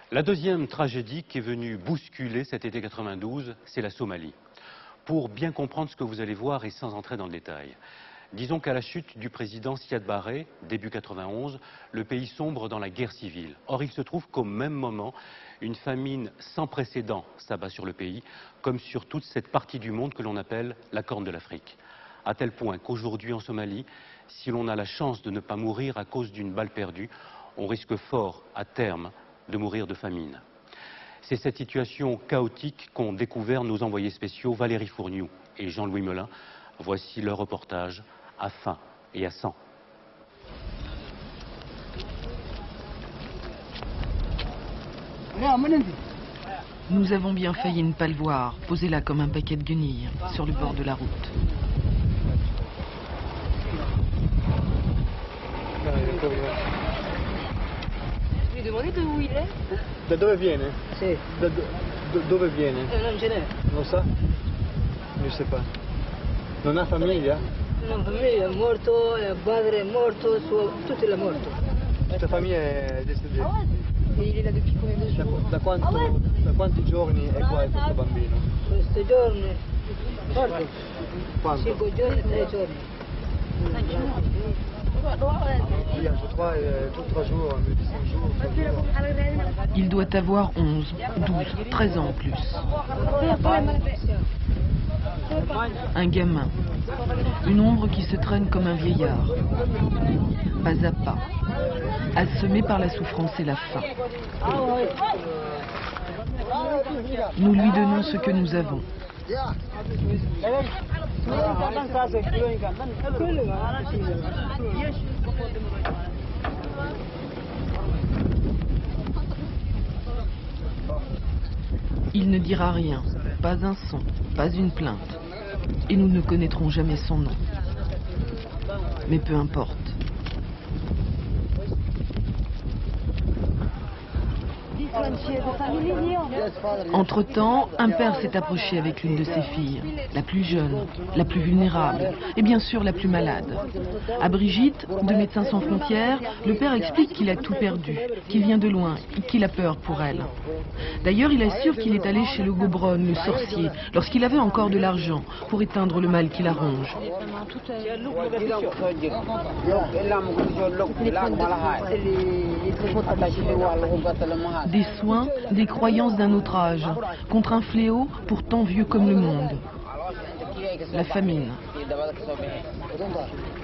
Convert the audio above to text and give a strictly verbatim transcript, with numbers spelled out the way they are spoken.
La deuxième tragédie qui est venue bousculer cet été quatre-vingt-douze, c'est la Somalie. Pour bien comprendre ce que vous allez voir et sans entrer dans le détail, disons qu'à la chute du président Siad Barre, début quatre-vingt-onze, le pays sombre dans la guerre civile. Or, il se trouve qu'au même moment, une famine sans précédent s'abat sur le pays, comme sur toute cette partie du monde que l'on appelle la Corne de l'Afrique. À tel point qu'aujourd'hui en Somalie, si l'on a la chance de ne pas mourir à cause d'une balle perdue, on risque fort, à terme, de mourir de famine. C'est cette situation chaotique qu'ont découvert nos envoyés spéciaux Valérie Fourniou et Jean-Louis Melin. Voici leur reportage à faim et à sang. Nous avons bien failli ne pas le voir, posé là comme un paquet de guenilles, sur le bord de la route. Mi domandi dove il è? Da dove viene? Sì. Da do, do, dove viene? Eh, non ce n'è. Non sa? Non sa pas. Non ha famiglia? Non ha famiglia, è morto, il padre è morto, suo, tutto è morto. Tutta famiglia è deceduta. Figli da piccoli da Da, su. da, quanto, da quanti giorni è qua questo bambino? Questi giorni, guarda, Quanto? cinque giorni, tre giorni. Il y a trois, euh, deux, trois jours, cinq jours, cinq jours. Il doit avoir onze, douze, treize ans en plus. Un gamin, une ombre qui se traîne comme un vieillard, pas à pas, assommé par la souffrance et la faim. Nous lui donnons ce que nous avons. Il ne dira rien, pas un son, pas une plainte. Et nous ne connaîtrons jamais son nom. Mais peu importe. Entre-temps, un père s'est approché avec l'une de ses filles, la plus jeune, la plus vulnérable et bien sûr la plus malade. À Brigitte, de Médecins sans frontières, le père explique qu'il a tout perdu, qu'il vient de loin et qu'il a peur pour elle. D'ailleurs, il assure qu'il est allé chez le Gobron, le sorcier, lorsqu'il avait encore de l'argent pour éteindre le mal qui la ronge. Des soins, des croyances d'un autre âge, contre un fléau pourtant vieux comme le monde, la famine.